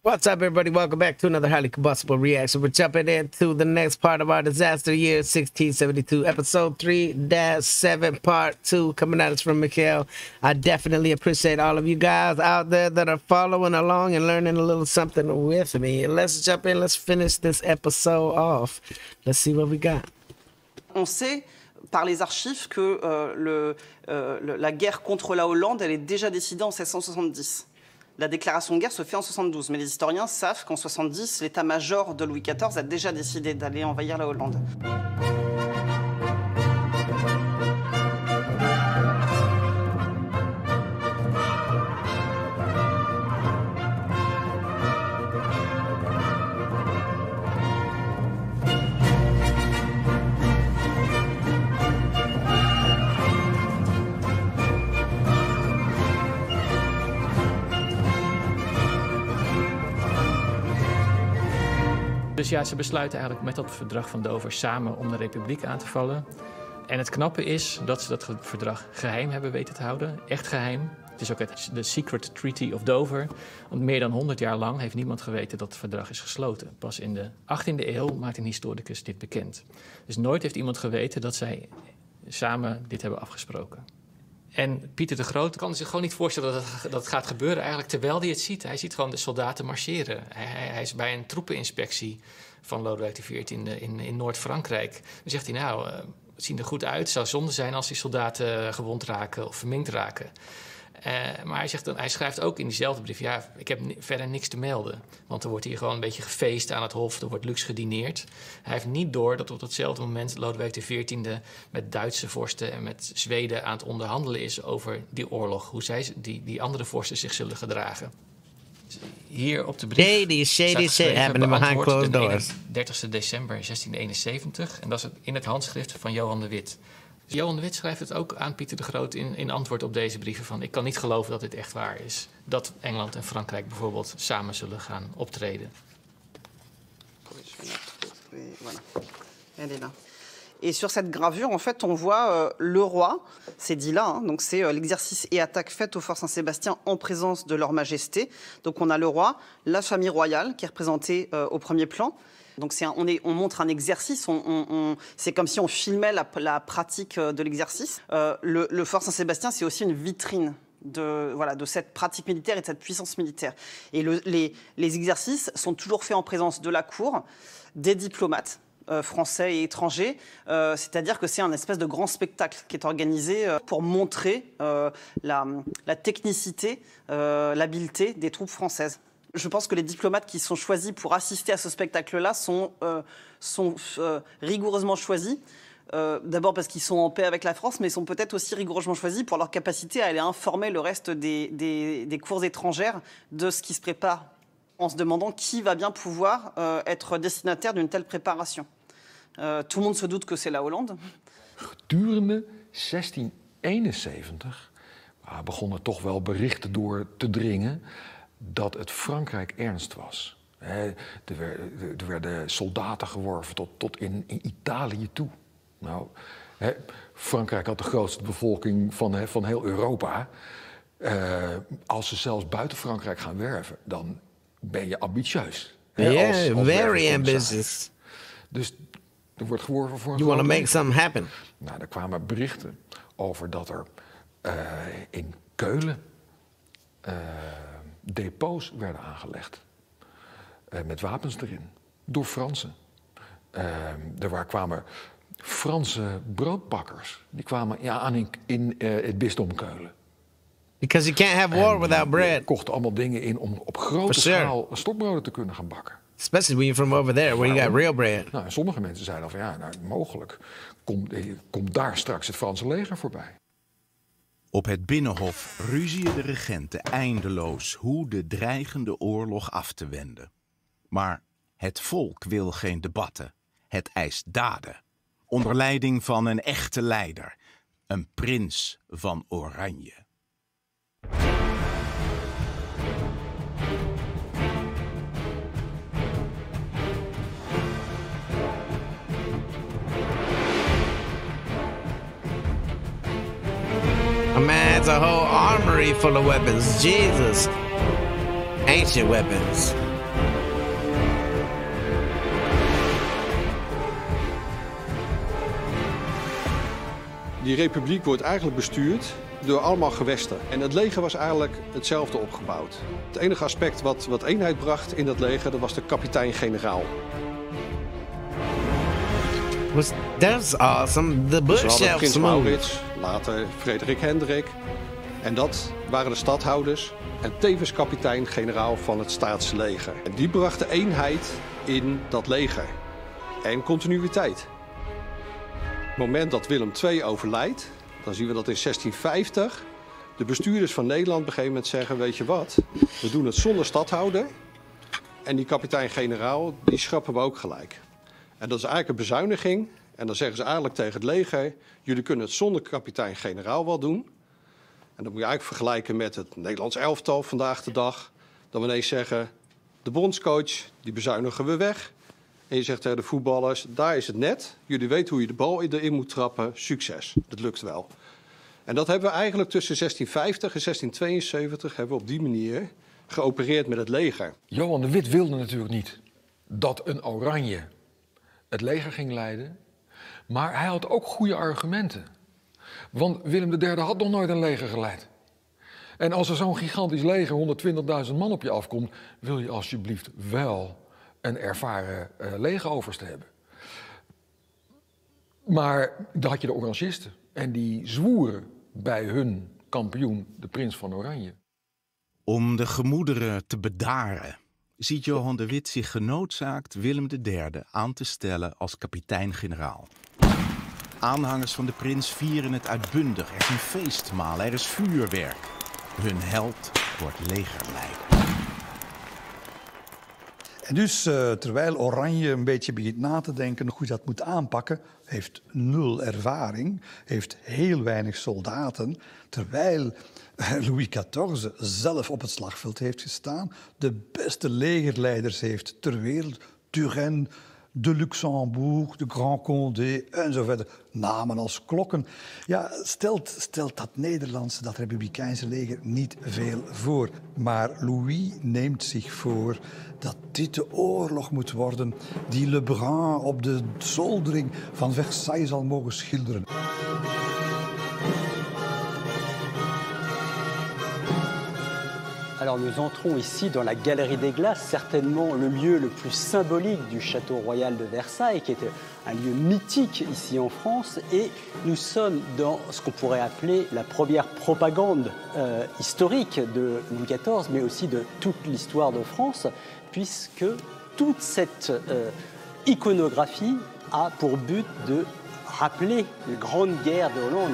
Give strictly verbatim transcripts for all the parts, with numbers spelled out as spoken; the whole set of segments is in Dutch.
What's up, everybody? Welcome back to another highly combustible reaction. We're jumping into the next part of our disaster year, sixteen seventy-two, episode three dash seven, part two, coming at us from Mikhail. I definitely appreciate all of you guys out there that are following along and learning a little something with me. Let's jump in. Let's finish this episode off. Let's see what we got. On sait par les archives que euh, le, euh, le, la guerre contre la Hollande, elle est déjà décidée en mille sept cent soixante-dix. La déclaration de guerre se fait en soixante-douze, mais les historiens savent qu'en soixante-dix, l'état-major de Louis quatorze a déjà décidé d'aller envahir la Hollande. Dus ja, ze besluiten eigenlijk met dat verdrag van Dover samen om de republiek aan te vallen. En het knappe is dat ze dat verdrag geheim hebben weten te houden. Echt geheim. Het is ook het, de Secret Treaty of Dover. Want meer dan honderd jaar lang heeft niemand geweten dat het verdrag is gesloten. Pas in de achttiende eeuw maakt een historicus dit bekend. Dus nooit heeft iemand geweten dat zij samen dit hebben afgesproken. En Pieter de Groot kan zich gewoon niet voorstellen dat het, dat het gaat gebeuren eigenlijk terwijl hij het ziet. Hij ziet gewoon de soldaten marcheren. Hij, hij, hij is bij een troepeninspectie van Lodewijk de veertiende in, in Noord-Frankrijk. Dan zegt hij, nou, uh, het ziet er goed uit. Het zou zonde zijn als die soldaten gewond raken of verminkt raken. Uh, maar hij, zegt dan, hij schrijft ook in diezelfde brief, ja, ik heb verder niks te melden. Want er wordt hier gewoon een beetje gefeest aan het hof, er wordt luxe gedineerd. Hij heeft niet door dat op hetzelfde moment Lodewijk de veertiende met Duitse vorsten en met Zweden aan het onderhandelen is over die oorlog. Hoe zij, die, die andere vorsten zich zullen gedragen. Hier op de brief shady, shady shit happening behind closed doors. dertigste december zestien eenenzeventig. En dat is in het handschrift van Johan de Witt. Johan de Witt schrijft het ook aan Pieter de Groot in, in antwoord op deze brieven van... ik kan niet geloven dat dit echt waar is. Dat Engeland en Frankrijk bijvoorbeeld samen zullen gaan optreden. Et sur cette gravure, en fait, on voit euh, le roi, c'est dit là, hein, donc c'est euh, l'exercice et attaque faite au Fort Saint-Sébastien en présence de leur majesté. Donc on a le roi, la famille royale qui est représentée euh, au premier plan. Donc un, on, est, on montre un exercice, on, on, on, c'est comme si on filmait la, la pratique de l'exercice. Euh, le, le Fort Saint-Sébastien, c'est aussi une vitrine de, voilà, de cette pratique militaire et de cette puissance militaire. Et le, les, les exercices sont toujours faits en présence de la cour, des diplomates euh, français et étrangers. Euh, c'est-à-dire que c'est un espèce de grand spectacle qui est organisé euh, pour montrer euh, la, la technicité, euh, l'habileté des troupes françaises. Je pense que les diplomates qui sont choisis pour assister à ce spectacle-là sont, euh, sont euh, rigoureusement choisis. Euh, D'abord parce qu'ils sont en paix avec la France, mais ils sont peut-être aussi rigoureusement choisis pour leur capacité à aller informer le reste des, des, des cours étrangères de ce qui se prépare, en se demandant qui va bien pouvoir euh, être destinataire d'une telle préparation. Euh, tout le monde se doute que c'est la Hollande. Gedurende zestien eenenzeventig uh, begonnen toch wel berichten door te dringen dat het Frankrijk ernst was. He, er, werden, er werden soldaten geworven tot, tot in, in Italië toe. Nou, he, Frankrijk had de grootste bevolking van, he, van heel Europa. Uh, als ze zelfs buiten Frankrijk gaan werven, dan ben je ambitieus. Ja, yeah, als very ambitious. Dus er wordt geworven voor een You want to make something happen. Nou, er kwamen berichten over dat er uh, in Keulen Uh, depots werden aangelegd. Uh, met wapens erin. Door Fransen. Uh, er waar kwamen Franse broodbakkers. Die kwamen ja, aan in, in uh, het bisdom Keulen. Because you can't have war en without bread. Die kochten allemaal dingen in om op grote sure. schaal stokbroden te kunnen gaan bakken. Especially when you're from over there, where you got real bread. Nou, sommige mensen zeiden al van ja, nou, mogelijk komt kom daar straks het Franse leger voorbij. Op het Binnenhof ruzien de regenten eindeloos hoe de dreigende oorlog af te wenden. Maar het volk wil geen debatten, het eist daden. Onder leiding van een echte leider, een prins van Oranje. Man, it's a whole armory full of weapons. Jesus. Ancient weapons. Die republiek wordt eigenlijk bestuurd door allemaal gewesten. En het leger was eigenlijk hetzelfde opgebouwd. Het enige aspect wat, wat eenheid bracht in dat leger, dat was de kapitein-generaal. Was that's awesome. The Dus we hadden bookshelf prins smooth. Maurits, later Frederik Hendrik. En dat waren de stadhouders en tevens kapitein-generaal van het staatsleger. En die brachten eenheid in dat leger en continuïteit. Op het moment dat Willem de Tweede overlijdt, dan zien we dat in zestien vijftig de bestuurders van Nederland op een gegeven moment zeggen, weet je wat, we doen het zonder stadhouder en die kapitein-generaal, die schrappen we ook gelijk. En dat is eigenlijk een bezuiniging en dan zeggen ze eigenlijk tegen het leger, jullie kunnen het zonder kapitein-generaal wel doen. En dat moet je eigenlijk vergelijken met het Nederlands elftal vandaag de dag. Dan we ineens zeggen, de bondscoach, die bezuinigen we weg. En je zegt tegen de voetballers, daar is het net. Jullie weten hoe je de bal erin moet trappen. Succes, dat lukt wel. En dat hebben we eigenlijk tussen zestien vijftig en zestien tweeënzeventig... hebben we op die manier geopereerd met het leger. Johan de Wit wilde natuurlijk niet dat een oranje het leger ging leiden. Maar hij had ook goede argumenten. Want Willem de Derde had nog nooit een leger geleid. En als er zo'n gigantisch leger, honderdtwintigduizend man op je afkomt, wil je alsjeblieft wel een ervaren uh, legeroverste hebben. Maar dan had je de Orangisten. En die zwoeren bij hun kampioen, de prins van Oranje. Om de gemoederen te bedaren ziet Johan de Wit zich genoodzaakt Willem de Derde aan te stellen als kapitein-generaal. Aanhangers van de prins vieren het uitbundig. Er is een feestmaal, er is vuurwerk. Hun held wordt legerleider. En dus, uh, terwijl Oranje een beetje begint na te denken hoe dat moet aanpakken, heeft nul ervaring, heeft heel weinig soldaten, terwijl Louis veertien zelf op het slagveld heeft gestaan, de beste legerleiders heeft ter wereld, Turenne, de Luxembourg, de Grand Condé en zo verder. Namen als klokken. Ja, stelt, stelt dat Nederlandse, dat republikeinse leger niet veel voor. Maar Louis neemt zich voor dat dit de oorlog moet worden die Lebrun op de zoldering van Versailles zal mogen schilderen. Alors nous entrons ici dans la Galerie des Glaces, certainement le lieu le plus symbolique du château royal de Versailles, qui est un lieu mythique ici en France. Et nous sommes dans ce qu'on pourrait appeler la première propagande euh, historique de Louis quatorze, mais aussi de toute l'histoire de France, puisque toute cette euh, iconographie a pour but de rappeler les grandes guerres de Hollande.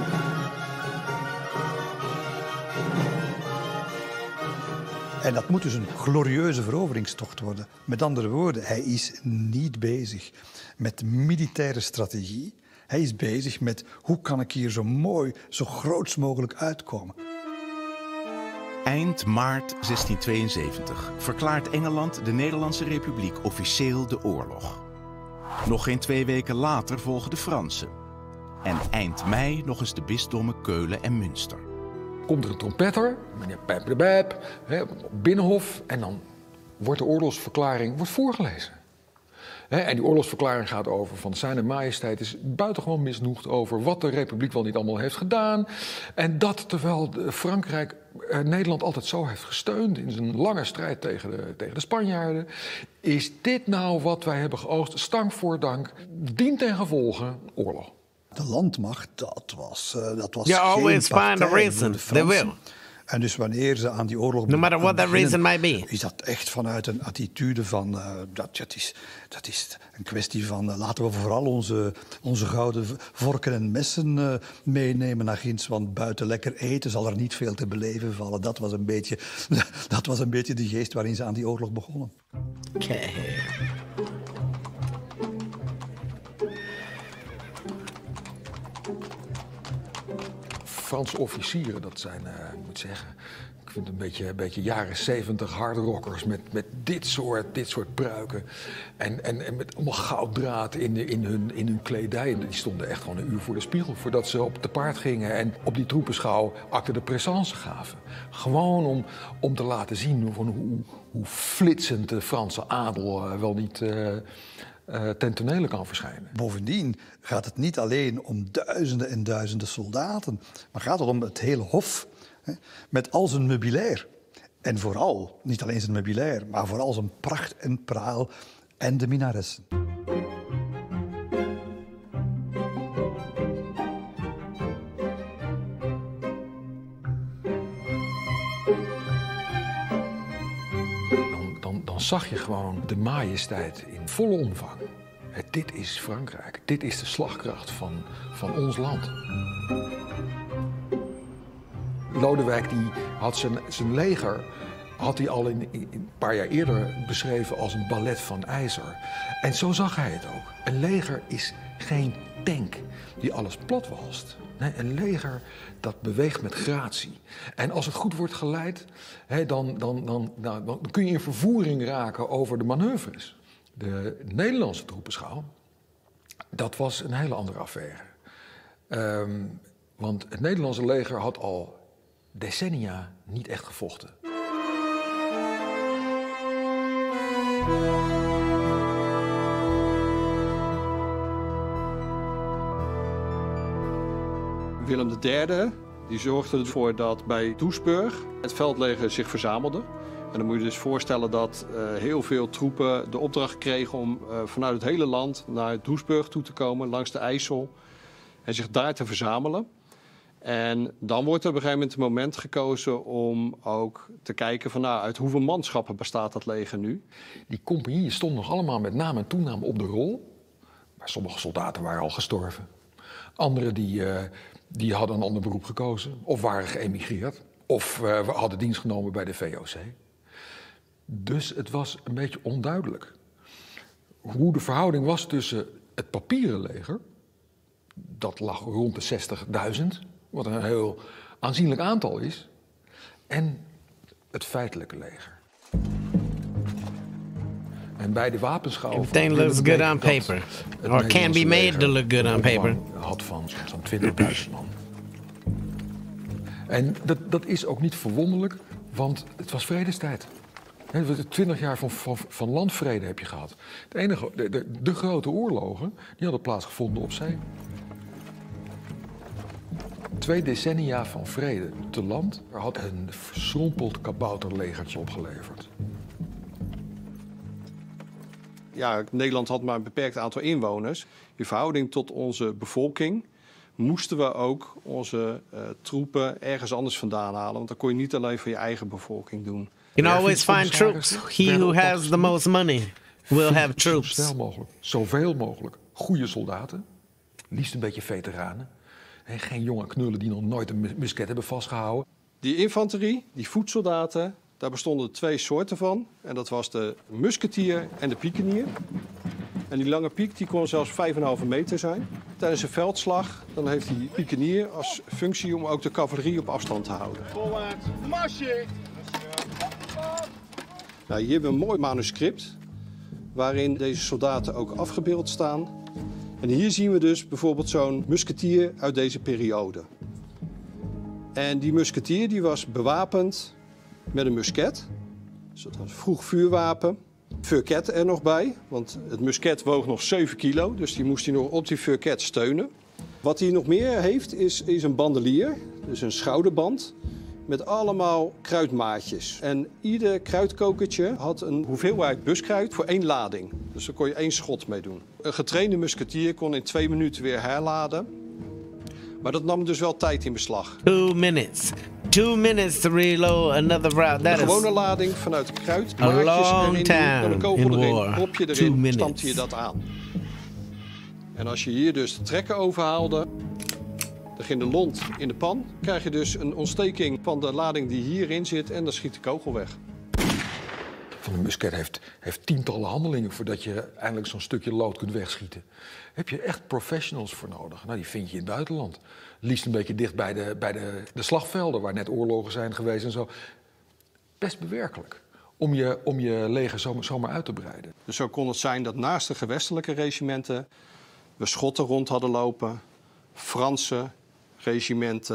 En dat moet dus een glorieuze veroveringstocht worden. Met andere woorden, hij is niet bezig met militaire strategie. Hij is bezig met hoe kan ik hier zo mooi, zo groots mogelijk uitkomen. Eind maart zestien tweeënzeventig verklaart Engeland de Nederlandse Republiek officieel de oorlog. Nog geen twee weken later volgen de Fransen. En eind mei nog eens de bisdommen Keulen en Münster. Komt er een trompetter, meneer Pep de Bep, op Binnenhof, en dan wordt de oorlogsverklaring wordt voorgelezen. He, en die oorlogsverklaring gaat over van zijn majesteit is buitengewoon misnoegd over wat de republiek wel niet allemaal heeft gedaan. En dat terwijl Frankrijk eh, Nederland altijd zo heeft gesteund in zijn lange strijd tegen de, tegen de Spanjaarden. Is dit nou wat wij hebben geoogst? Stank voor dank, dient ten gevolge oorlog. De landmacht, dat was, uh, dat was You geen always find a partij reason. voor de They Fransen. will. En dus wanneer ze aan die oorlog No matter what that beginnen, reason might be. is dat echt vanuit een attitude van, uh, dat, dat, is, dat is een kwestie van, uh, laten we vooral onze, onze gouden vorken en messen uh, meenemen naar ginds, want buiten lekker eten zal er niet veel te beleven vallen. Dat was een beetje, dat was een beetje de geest waarin ze aan die oorlog begonnen. Okay. Franse officieren, dat zijn, uh, ik moet zeggen, ik vind het een beetje, een beetje jaren zeventig hardrockers met, met dit, soort, dit soort pruiken. En, en, en met allemaal gouddraad in, in, hun, in hun kledij. En die stonden echt gewoon een uur voor de spiegel voordat ze op te paard gingen en op die troepenschouw acte de présence gaven. Gewoon om, om te laten zien van hoe, hoe flitsend de Franse adel uh, wel niet uh, uh, ten tonele kan verschijnen. Bovendien gaat het niet alleen om duizenden en duizenden soldaten, maar gaat het om het hele hof, hè, met al zijn meubilair. En vooral, niet alleen zijn meubilair, maar vooral zijn pracht en praal en de minaressen. Dan, dan, dan zag je gewoon de majesteit in volle omvang. He, dit is Frankrijk. Dit is de slagkracht van, van ons land. Lodewijk die had zijn, zijn leger had hij al in, in, een paar jaar eerder beschreven als een ballet van ijzer. En zo zag hij het ook. Een leger is geen tank die alles platwalst. Nee, een leger dat beweegt met gratie. En als het goed wordt geleid, hè, dan, dan, dan, dan, dan kun je in vervoering raken over de manoeuvres. De Nederlandse troepenschouw, dat was een hele andere affaire. Um, want het Nederlandse leger had al decennia niet echt gevochten. Willem de derde die zorgde ervoor dat bij Doesburg het veldleger zich verzamelde. En dan moet je dus voorstellen dat uh, heel veel troepen de opdracht kregen om uh, vanuit het hele land naar Doesburg toe te komen, langs de IJssel, en zich daar te verzamelen. En dan wordt er op een gegeven moment een moment gekozen om ook te kijken van nou, uit hoeveel manschappen bestaat dat leger nu. Die compagnieën stonden nog allemaal met naam en toenaam op de rol. Maar sommige soldaten waren al gestorven. Anderen die, uh, die hadden een ander beroep gekozen of waren geëmigreerd. Of uh, hadden dienst genomen bij de V O C. Dus het was een beetje onduidelijk hoe de verhouding was tussen het papieren leger, dat lag rond de zestigduizend, wat een heel aanzienlijk aantal is, en het feitelijke leger. En bij de wapenschouw... Everything looks good on paper. Or can be made to look good on paper. Had van zo'n twintigduizend man. En dat, dat is ook niet verwonderlijk, want het was vredestijd. Twintig jaar van, van, van landvrede heb je gehad. De, enige, de, de, de grote oorlogen die hadden plaatsgevonden op zee. Twee decennia van vrede te land had een verschrompeld kabouterlegertje opgeleverd. Ja, Nederland had maar een beperkt aantal inwoners. In verhouding tot onze bevolking moesten we ook onze uh, troepen ergens anders vandaan halen. Want dat kon je niet alleen voor je eigen bevolking doen. You can always find troops. He who has the most money will have troops. Zo snel mogelijk, zoveel mogelijk goede soldaten. Liefst een beetje veteranen. En geen jonge knullen die nog nooit een musket hebben vastgehouden. Die infanterie, die voetsoldaten, daar bestonden twee soorten van. En dat was de musketier en de pikenier. En die lange piek die kon zelfs vijf komma vijf meter zijn. Tijdens een veldslag dan heeft die pikenier als functie om ook de cavalerie op afstand te houden. Voorwaarts, marsje! Nou, hier hebben we een mooi manuscript waarin deze soldaten ook afgebeeld staan. En hier zien we dus bijvoorbeeld zo'n musketier uit deze periode. En die musketier die was bewapend met een musket. Dus dat was een vroeg vuurwapen. Furket er nog bij, want het musket woog nog zeven kilo. Dus die moest hij nog op die furket steunen. Wat hij nog meer heeft is, is een bandelier, dus een schouderband, met allemaal kruidmaatjes. En ieder kruidkokertje had een hoeveelheid buskruid voor één lading. Dus daar kon je één schot mee doen. Een getrainde musketier kon in twee minuten weer herladen. Maar dat nam dus wel tijd in beslag. Two minutes. Two minutes to reload another round. De gewone lading vanuit kruidmaatjes erin, dan een kogel erin, propje erin, stampte je dat aan. En als je hier dus de trekken overhaalde, dan ging de lont in de pan, krijg je dus een ontsteking van de lading die hierin zit en dan schiet de kogel weg. Van een musket heeft, heeft tientallen handelingen voordat je eindelijk zo'n stukje lood kunt wegschieten. Heb je echt professionals voor nodig. Nou, die vind je in het buitenland. Liefst een beetje dicht bij de, bij de, de slagvelden waar net oorlogen zijn geweest en zo. Best bewerkelijk om je, om je leger zomaar, zomaar uit te breiden. Dus zo kon het zijn dat naast de gewestelijke regimenten we Schotten rond hadden lopen, Franse regimenten,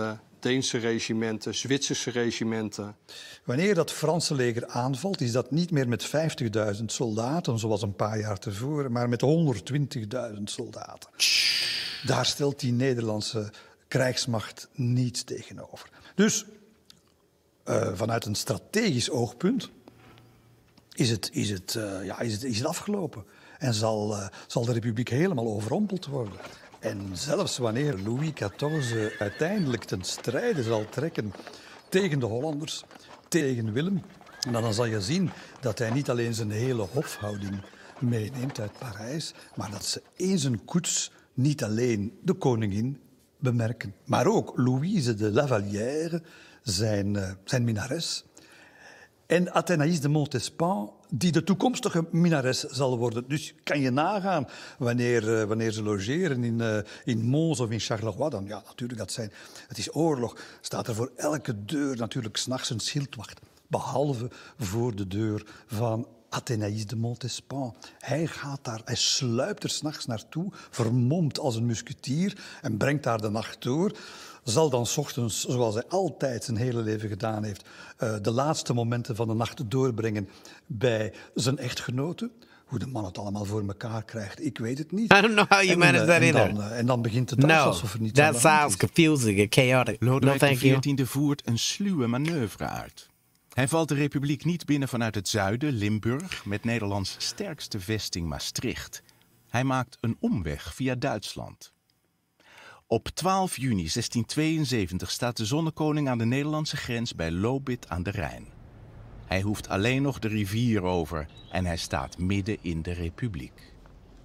Deense regimenten, Zwitserse regimenten. Wanneer dat Franse leger aanvalt, is dat niet meer met vijftigduizend soldaten, zoals een paar jaar tevoren, maar met honderdtwintigduizend soldaten. Daar stelt die Nederlandse krijgsmacht niets tegenover. Dus uh, vanuit een strategisch oogpunt is het, is het, uh, ja, is het, is het afgelopen. En zal, uh, zal de republiek helemaal overrompeld worden. En zelfs wanneer Louis quatorze uiteindelijk ten strijde zal trekken tegen de Hollanders, tegen Willem, dan zal je zien dat hij niet alleen zijn hele hofhouding meeneemt uit Parijs, maar dat ze in zijn koets niet alleen de koningin bemerken, maar ook Louise de La Vallière, zijn, uh, zijn minnares, en Athénaïs de Montespan, die de toekomstige minnares zal worden. Dus kan je nagaan wanneer, uh, wanneer ze logeren in, uh, in Mons of in Charleroi. Dan, ja, natuurlijk, dat zijn, het is oorlog. Staat er voor elke deur natuurlijk 's nachts een schildwacht. Behalve voor de deur van Athénaïs de Montespan. Hij gaat daar, hij sluipt er 's nachts naartoe, vermomd als een musketier en brengt daar de nacht door. Zal dan 's ochtends, zoals hij altijd zijn hele leven gedaan heeft, uh, de laatste momenten van de nacht doorbrengen bij zijn echtgenote. Hoe de man het allemaal voor elkaar krijgt, ik weet het niet. I don't know how you manage that en, either. dan, uh, en dan begint het thuis No, alsof er niets that aan de hand sounds is. confusing and chaotic. No, Lodewijk thank de you. veertiende voert een sluwe manoeuvre uit. Hij valt de republiek niet binnen vanuit het zuiden, Limburg, met Nederlands sterkste vesting Maastricht. Hij maakt een omweg via Duitsland. Op twaalf juni zestientweeënzeventig staat de zonnekoning aan de Nederlandse grens bij Lobith aan de Rijn. Hij hoeft alleen nog de rivier over en hij staat midden in de republiek.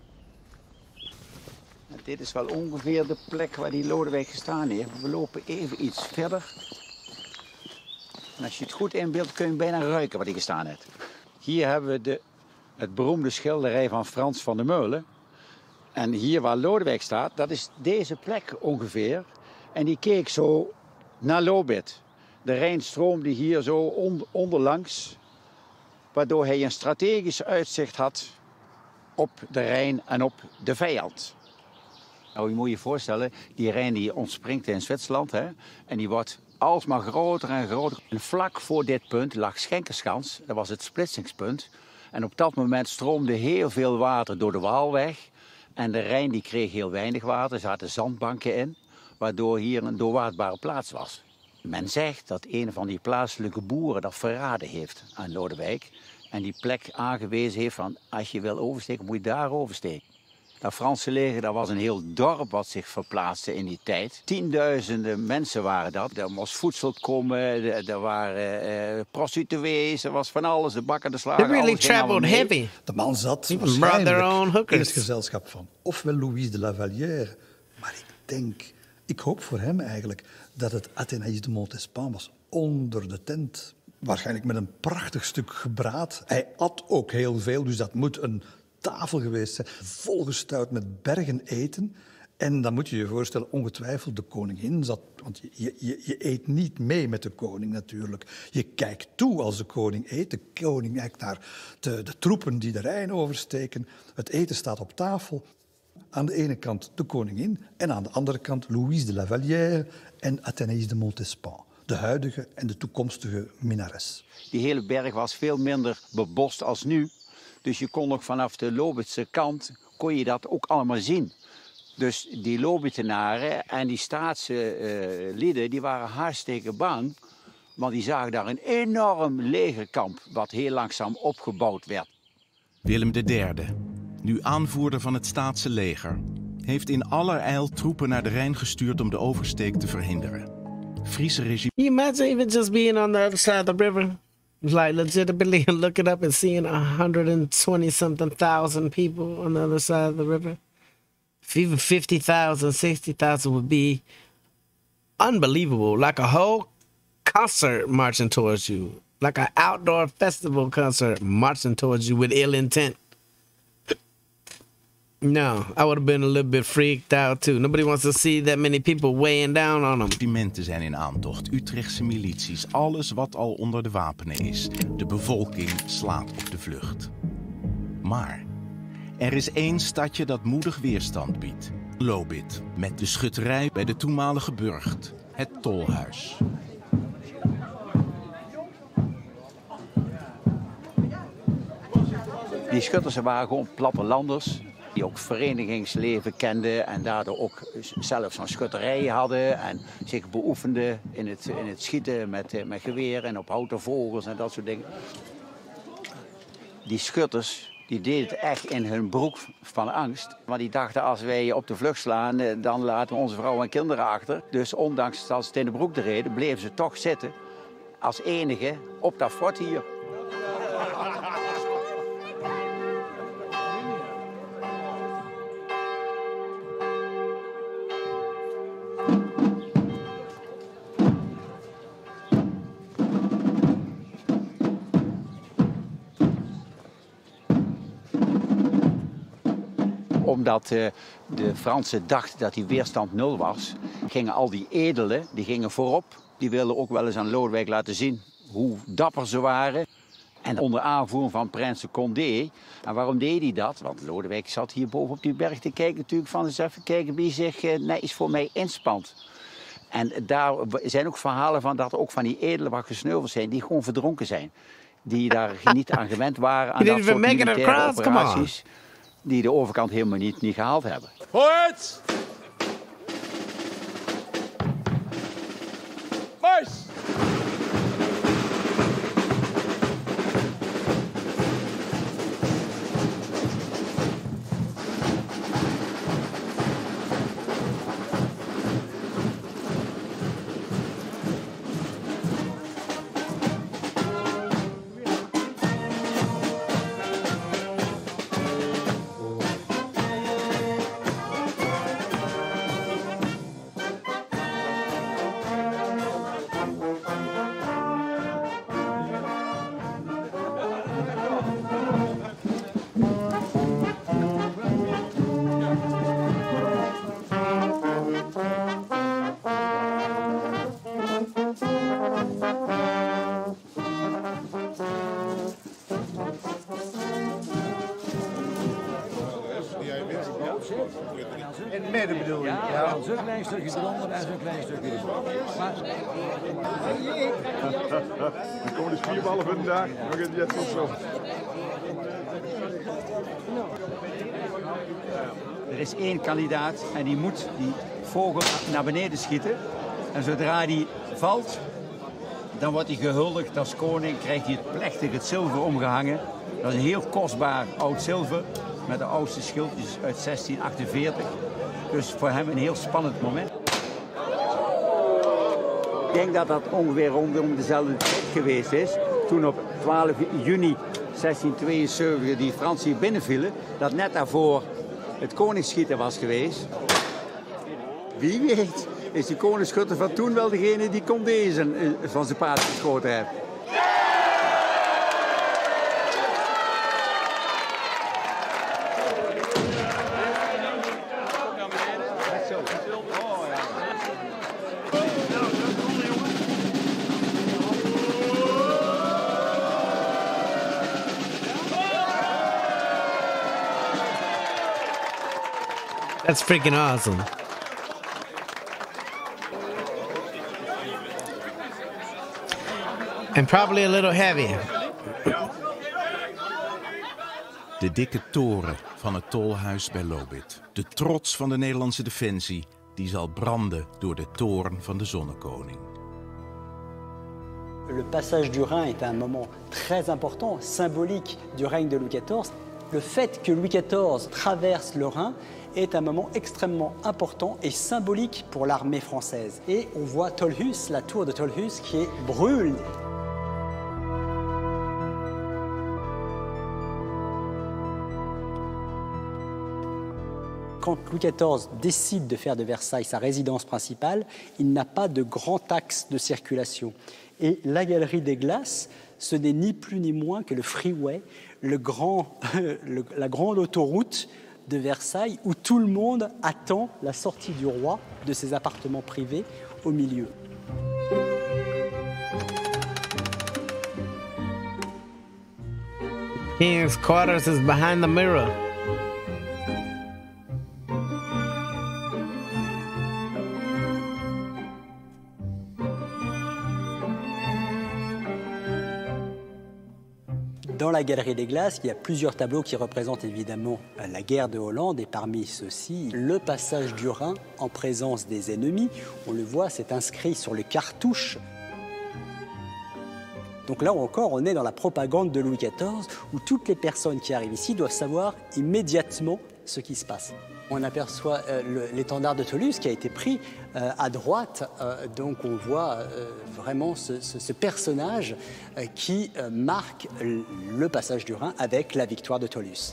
Dit is wel ongeveer de plek waar die Lodewijk gestaan heeft. We lopen even iets verder. En als je het goed inbeeldt kun je bijna ruiken waar hij gestaan heeft. Hier hebben we de, het beroemde schilderij van Frans van der Meulen. En hier waar Lodewijk staat, dat is deze plek ongeveer. En die keek zo naar Lobith. De Rijn stroomde hier zo on, onderlangs. Waardoor hij een strategisch uitzicht had op de Rijn en op de vijand. Nou, je moet je voorstellen, die Rijn die ontspringt in Zwitserland. Hè, en die wordt alsmaar groter en groter. En vlak voor dit punt lag Schenkerschans. Dat was het splitsingspunt. En op dat moment stroomde heel veel water door de Waal weg. En de Rijn die kreeg heel weinig water. Er zaten zandbanken in. Waardoor hier een doorwaadbare plaats was. Men zegt dat een van die plaatselijke boeren dat verraden heeft aan Lodewijk. En die plek aangewezen heeft van als je wil oversteken moet je daar oversteken. Dat Franse leger, dat was een heel dorp wat zich verplaatste in die tijd. Tienduizenden mensen waren dat. Er moest voedsel komen, er, er waren uh, prostituees, er was van alles, de bakken, de slagen. They really traveled heavy. De man zat He brought their own waarschijnlijk in hookers. het gezelschap van ofwel Louise de La Vallière. Maar ik denk, ik hoop voor hem eigenlijk dat het Athénaïs de Montespan was onder de tent. Waarschijnlijk met een prachtig stuk gebraad. Hij at ook heel veel, dus dat moet een tafel geweest zijn, volgestouwd met bergen eten. En dan moet je je voorstellen, ongetwijfeld de koningin zat... Want je, je, je eet niet mee met de koning natuurlijk. Je kijkt toe als de koning eet. De koning kijkt naar de, de troepen die de Rijn oversteken. Het eten staat op tafel. Aan de ene kant de koningin en aan de andere kant Louise de La Vallière en Athénaïs de Montespan. De huidige en de toekomstige minnares. Die hele berg was veel minder bebost als nu. Dus je kon nog vanaf de Lobithse kant, kon je dat ook allemaal zien. Dus die Lobithenaren en die staatse uh, lieden, die waren hartstikke bang. Want die zagen daar een enorm legerkamp, wat heel langzaam opgebouwd werd. Willem de derde, nu aanvoerder van het Staatse leger, heeft in allerijl troepen naar de Rijn gestuurd om de oversteek te verhinderen. Friese regime... You imagine even just being on the other side of the river? Like legitimately looking up and seeing a hundred and twenty something thousand people on the other side of the river. If even fifty thousand, sixty thousand would be unbelievable. Like a whole concert marching towards you. Like an outdoor festival concert marching towards you with ill intent. No, I would have been a little bit freaked out too. Nobody wants to see that many people weighing down on them. Regimenten zijn in aantocht, Utrechtse milities, alles wat al onder de wapenen is. De bevolking slaat op de vlucht. Maar er is één stadje dat moedig weerstand biedt. Lobith, met de schutterij bij de toenmalige burcht. het tolhuis. Die schutters waren gewoon plattelanders die ook verenigingsleven kenden en daardoor ook zelf zo'n schutterij hadden en zich beoefenden in het, in het schieten met, met geweren en op houten vogels en dat soort dingen. Die schutters die deden het echt in hun broek van angst. Maar die dachten, als wij op de vlucht slaan, dan laten we onze vrouwen en kinderen achter. Dus ondanks dat ze het in de broek reden, bleven ze toch zitten als enige op dat fort hier. Omdat uh, de Fransen dachten dat die weerstand nul was, gingen al die edelen die gingen voorop. Die wilden ook wel eens aan Lodewijk laten zien hoe dapper ze waren. En onder aanvoering van prins Condé. En waarom deed hij dat? Want Lodewijk zat hier boven op die berg te kijken natuurlijk van eens even kijken wie zich uh, netjes voor mij inspant. En daar zijn ook verhalen van dat ook van die edelen wat gesneuveld zijn, die gewoon verdronken zijn. Die daar niet aan gewend waren aan dat soort militaire operaties. Die de overkant helemaal niet, niet gehaald hebben. Vooruit! Mars! In het midden bedoel je? Ja, ja. Zo'n klein stukje eronder en zo'n klein stukje ervoor. Maar... Dan komen de spierballen vandaag. We gaan het tot zo. Er is één kandidaat en die moet die vogel naar beneden schieten. En zodra die valt, dan wordt hij gehuldigd als koning. Krijgt hij het plechtig het zilver omgehangen. Dat is een heel kostbaar oud zilver. Met de oudste schildjes uit zestien achtenveertig. Dus voor hem een heel spannend moment. Ik denk dat dat ongeveer rondom dezelfde tijd geweest is. Toen op twaalf juni zestienhonderdtweeënzeventig die Fransen hier binnenvielen. Dat net daarvoor het koningsschieten was geweest. Wie weet is die koningsschutter van toen wel degene die Condé van zijn paard geschoten heeft. That's freaking awesome. And probably a little heavy. De dikke toren van het tolhuis bij Lobith. De trots van de Nederlandse defensie, die zal branden door de toorn van de zonnekoning. Le passage du Rhin est un moment très important, symbolique du règne de Louis quatorze. Le fait que Louis quatorze traverse le Rhin est un moment extrêmement important et symbolique pour l'armée française. Et on voit Tolhus, la tour de Tolhus, qui est brûle. Quand Louis quatorze décide de faire de Versailles sa résidence principale, il n'a pas de grand axe de circulation. Et la Galerie des Glaces, ce n'est ni plus ni moins que le freeway, le grand, le, la grande autoroute de Versailles où tout le monde attend la sortie du roi de ses appartements privés au milieu. King's quarters is behind the mirror. la Galerie des Glaces, il y a plusieurs tableaux qui représentent évidemment la guerre de Hollande, et parmi ceux-ci, le passage du Rhin en présence des ennemis. On le voit, c'est inscrit sur le cartouche. Donc là encore, on est dans la propagande de Louis quatorze, où toutes les personnes qui arrivent ici doivent savoir immédiatement ce qui se passe. On aperçoit euh, l'étendard de Toulouse qui a été pris euh, à droite, euh, donc on voit euh, vraiment ce, ce, ce personnage euh, qui euh, marque le passage du Rhin avec la victoire de Toulouse.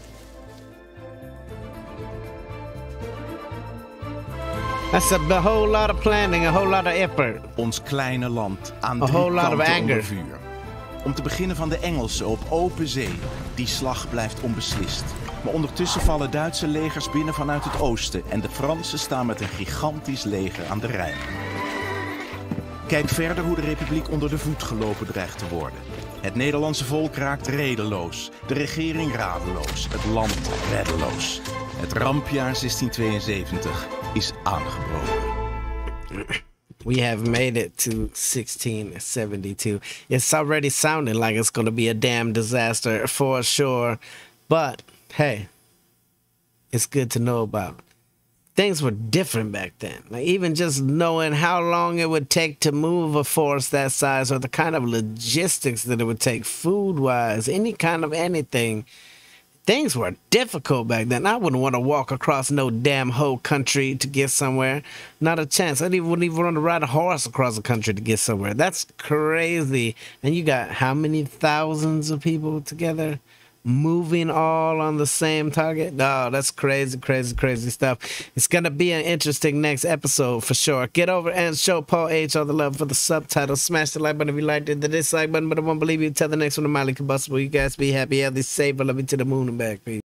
That's a, a whole lot of planning, a whole lot of effort. Ons kleine land aan A drie whole lot of kanten anger. onder vuur. Om te beginnen van de Engelsen op open zee. Die slag blijft onbeslist. Maar ondertussen vallen Duitse legers binnen vanuit het oosten en de Fransen staan met een gigantisch leger aan de Rijn. Kijk verder hoe de republiek onder de voet gelopen dreigt te worden. Het Nederlandse volk raakt redeloos, de regering radeloos, het land reddeloos. Het rampjaar zestien tweeënzeventig is aangebroken. We have made it to sixteen seventy-two. It's already sounding like it's going to be a damn disaster for sure. But, hey, it's good to know about. Things were different back then. Like even just knowing how long it would take to move a force that size, or the kind of logistics that it would take food-wise, any kind of anything. Things were difficult back then. I wouldn't want to walk across no damn whole country to get somewhere. Not a chance. I wouldn't even want to ride a horse across the country to get somewhere. That's crazy. And you got how many thousands of people together moving all on the same target? Oh, that's crazy, crazy, crazy stuff. It's going to be an interesting next episode for sure. Get over and show Paul H all the love for the subtitles. Smash the like button if you liked it, the dislike button, but I won't believe you. Tell the next one to Mildly Combustible. You guys be happy, healthy, safe. I love you to the moon and back, peace.